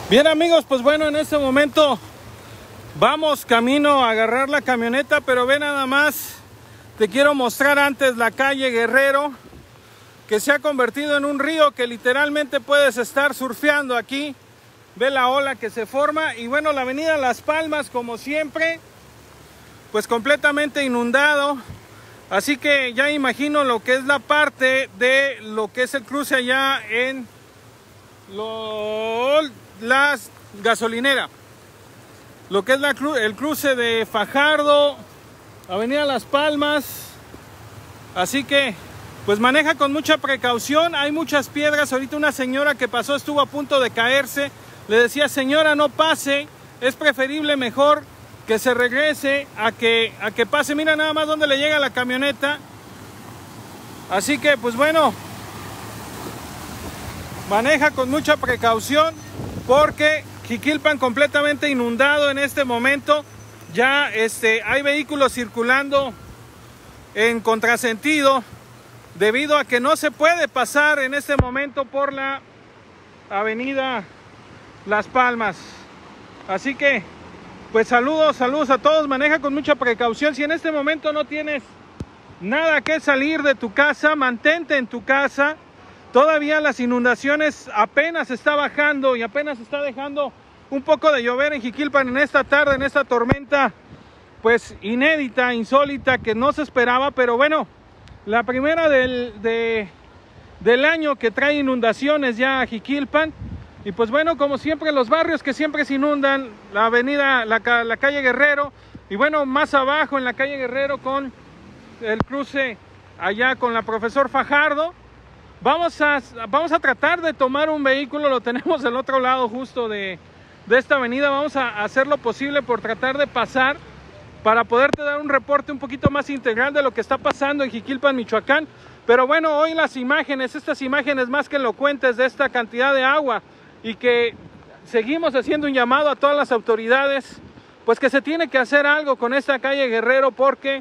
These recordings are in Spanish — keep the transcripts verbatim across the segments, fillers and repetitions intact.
Bien amigos, pues bueno, en este momento vamos camino a agarrar la camioneta, pero ve nada más, te quiero mostrar antes la calle Guerrero, que se ha convertido en un río que literalmente puedes estar surfeando aquí. Ve la ola que se forma y bueno, la avenida Las Palmas, como siempre, pues completamente inundado. Así que ya imagino lo que es la parte de lo que es el cruce allá en lo, las gasolinera. Lo que es la, el cruce de Fajardo, avenida Las Palmas. Así que pues maneja con mucha precaución. Hay muchas piedras. Ahorita una señora que pasó estuvo a punto de caerse. Le decía, señora, no pase. Es preferible mejor que se regrese a que, a que pase. Mira nada más dónde le llega la camioneta. Así que pues bueno, maneja con mucha precaución porque Jiquilpan completamente inundado en este momento. Ya este, hay vehículos circulando en contrasentido debido a que no se puede pasar en este momento por la avenida Las Palmas. Así que pues saludos, saludos a todos. Maneja con mucha precaución. Si en este momento no tienes nada que salir de tu casa, mantente en tu casa. Todavía las inundaciones apenas está bajando y apenas está dejando un poco de llover en Jiquilpan en esta tarde, en esta tormenta pues inédita, insólita, que no se esperaba, pero bueno, la primera del, de, del año que trae inundaciones ya a Jiquilpan. Y pues bueno, como siempre, los barrios que siempre se inundan, la avenida, la, la calle Guerrero, y bueno, más abajo en la calle Guerrero con el cruce allá con la Profesor Fajardo. Vamos a, vamos a tratar de tomar un vehículo, lo tenemos del otro lado justo de, de esta avenida. Vamos a hacer lo posible por tratar de pasar para poderte dar un reporte un poquito más integral de lo que está pasando en Jiquilpan, Michoacán. Pero bueno, hoy las imágenes, estas imágenes más que elocuentes de esta cantidad de agua, y que seguimos haciendo un llamado a todas las autoridades, pues que se tiene que hacer algo con esta calle Guerrero, porque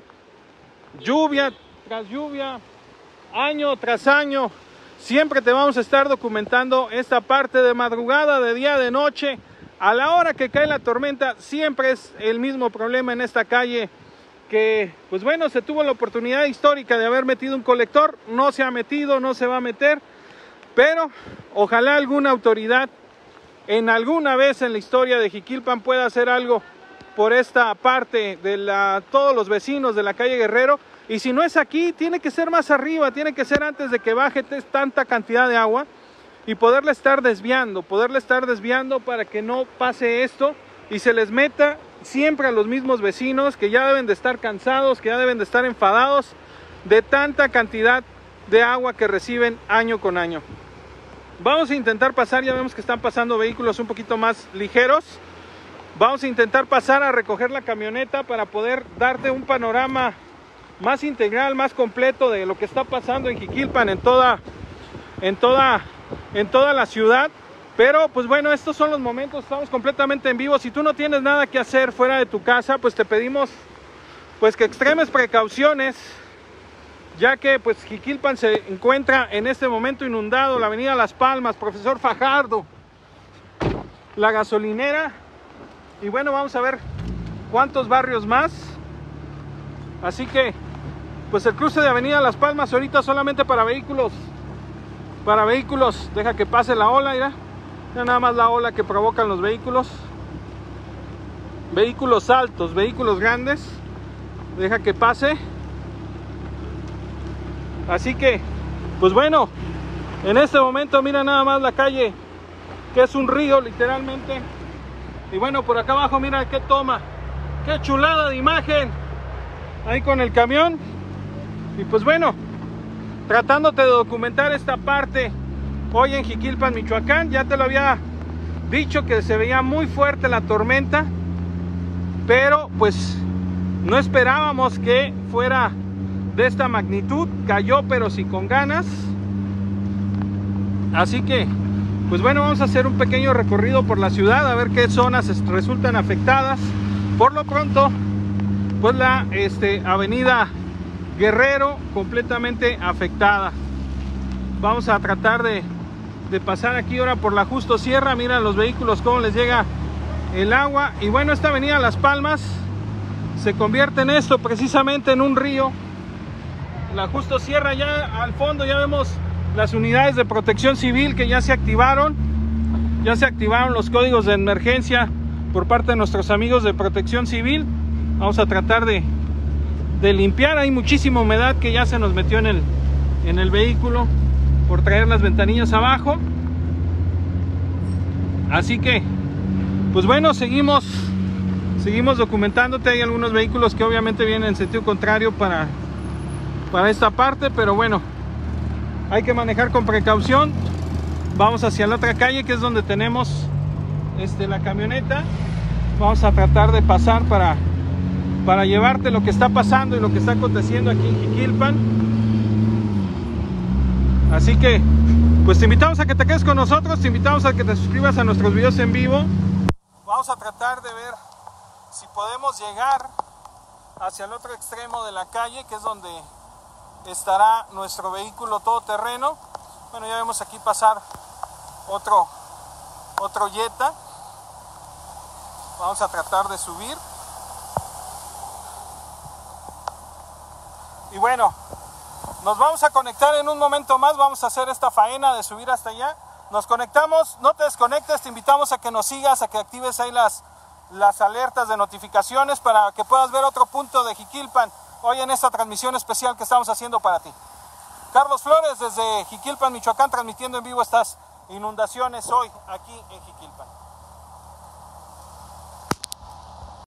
lluvia tras lluvia, año tras año, siempre te vamos a estar documentando esta parte de madrugada, de día, de noche. A la hora que cae la tormenta, siempre es el mismo problema en esta calle, que pues bueno, se tuvo la oportunidad histórica de haber metido un colector, no se ha metido, no se va a meter. Pero ojalá alguna autoridad en alguna vez en la historia de Jiquilpan pueda hacer algo por esta parte de la, todos los vecinos de la calle Guerrero. Y si no es aquí, tiene que ser más arriba, tiene que ser antes de que baje tanta cantidad de agua y poderle estar desviando, poderle estar desviando para que no pase esto y se les meta siempre a los mismos vecinos que ya deben de estar cansados, que ya deben de estar enfadados de tanta cantidad de agua que reciben año con año. Vamos a intentar pasar, ya vemos que están pasando vehículos un poquito más ligeros. Vamos a intentar pasar a recoger la camioneta para poder darte un panorama más integral, más completo de lo que está pasando en Jiquilpan, en toda, en toda, en toda la ciudad. Pero pues bueno, estos son los momentos, estamos completamente en vivo. Si tú no tienes nada que hacer fuera de tu casa, pues te pedimos pues que extremes precauciones, ya que pues Jiquilpan se encuentra en este momento inundado. La avenida Las Palmas, Profesor Fajardo, la gasolinera, y bueno, vamos a ver cuántos barrios más. Así que pues el cruce de avenida Las Palmas ahorita solamente para vehículos, para vehículos, deja que pase la ola, mira, mira nada más la ola que provocan los vehículos, vehículos altos, vehículos grandes, deja que pase. Así que, pues bueno, en este momento mira nada más la calle, que es un río literalmente. Y bueno, por acá abajo mira qué toma, qué chulada de imagen, ahí con el camión. Y pues bueno, tratándote de documentar esta parte hoy en Jiquilpan, Michoacán. Ya te lo había dicho que se veía muy fuerte la tormenta, pero pues no esperábamos que fuera de esta magnitud. Cayó pero sí con ganas. Así que pues bueno, vamos a hacer un pequeño recorrido por la ciudad a ver qué zonas resultan afectadas. Por lo pronto pues la este, avenida Guerrero completamente afectada. Vamos a tratar de de pasar aquí ahora por la Justo Sierra. Mira los vehículos cómo les llega el agua. Y bueno, esta avenida Las Palmas se convierte en esto, precisamente en un río. La Justo Sierra, ya al fondo ya vemos las unidades de protección civil que ya se activaron. Ya se activaron los códigos de emergencia por parte de nuestros amigos de protección civil. Vamos a tratar de, de limpiar. Hay muchísima humedad que ya se nos metió en el, en el vehículo por traer las ventanillas abajo. Así que, pues bueno, seguimos seguimos documentándote. Hay algunos vehículos que obviamente vienen en sentido contrario para, para esta parte, pero bueno, hay que manejar con precaución. Vamos hacia la otra calle, que es donde tenemos este, la camioneta. Vamos a tratar de pasar para, para llevarte lo que está pasando y lo que está aconteciendo aquí en Jiquilpan. Así que, pues te invitamos a que te quedes con nosotros, te invitamos a que te suscribas a nuestros videos en vivo. Vamos a tratar de ver si podemos llegar hacia el otro extremo de la calle, que es donde estará nuestro vehículo todoterreno. Bueno, ya vemos aquí pasar otro, otro Jetta. Vamos a tratar de subir. Y bueno, nos vamos a conectar en un momento más. Vamos a hacer esta faena de subir hasta allá. Nos conectamos, no te desconectes, te invitamos a que nos sigas, a que actives ahí las, las alertas de notificaciones para que puedas ver otro punto de Jiquilpan hoy en esta transmisión especial que estamos haciendo para ti. Carlos Flores desde Jiquilpan, Michoacán, transmitiendo en vivo estas inundaciones hoy aquí en Jiquilpan.